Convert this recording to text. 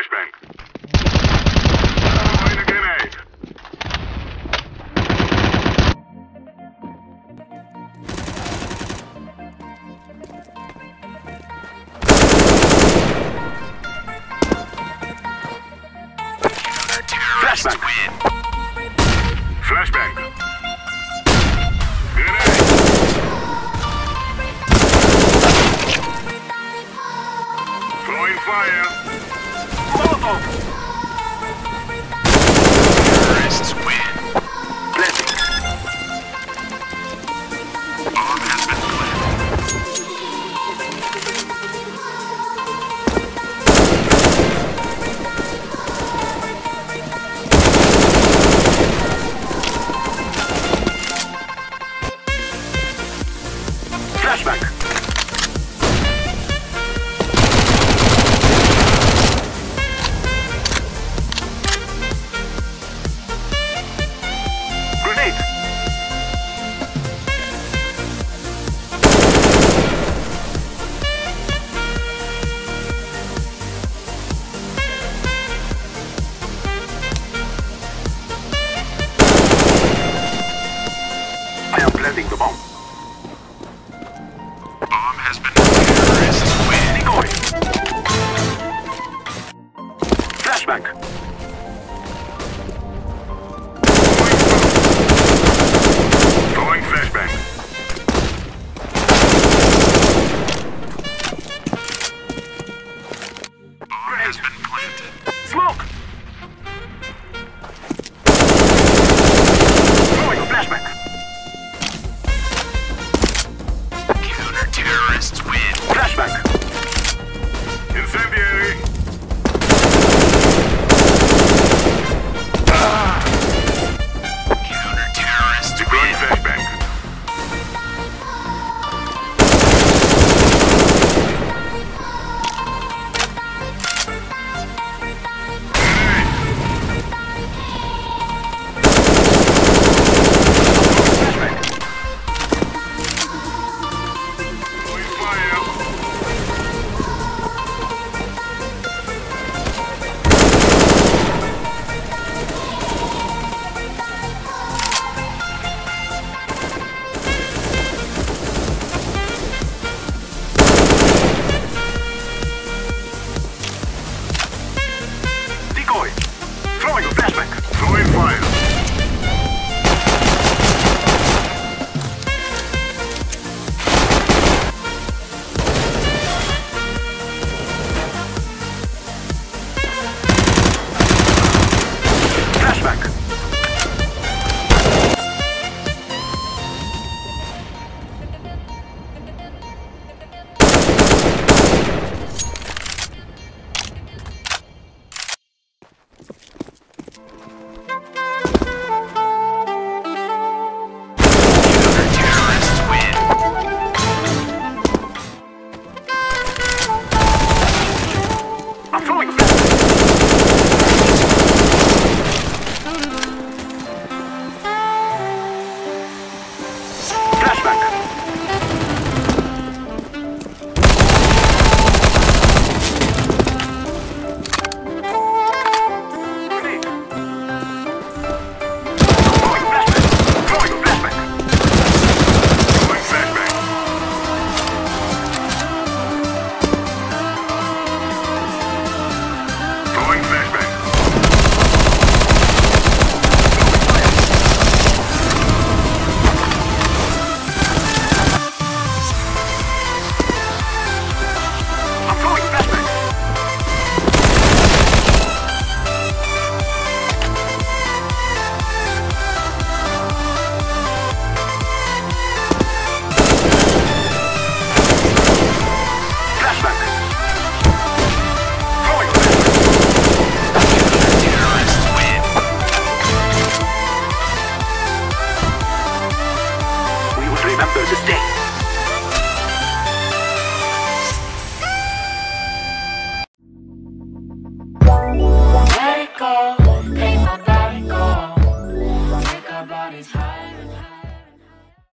flashbang. Throwing a grenade. Flashbang. Flashbang. Grenade. Throwing fire. Molotov. Terrorists win. Blessing. Bomb has been flashback. Grenade. I am planting the bomb. Bomb has been terrorists win. Decoy. Flashback. Throwing flashbang. Bomb has been planted. Smoke. Throwing flashback. Terrorists win. Flashback. Incendiary. Counter-terrorists win. Flashback. Decoy. Throwing a flashback. Throwing fire. Flashback. I'm throwing a flashback. Grenade. Throwing flashback. Throwing flashback. Throwing flashback. Throwing flashback. I'm throwing flashback. Flashback. Throwing flashback. Terrorists win. We will remember this day.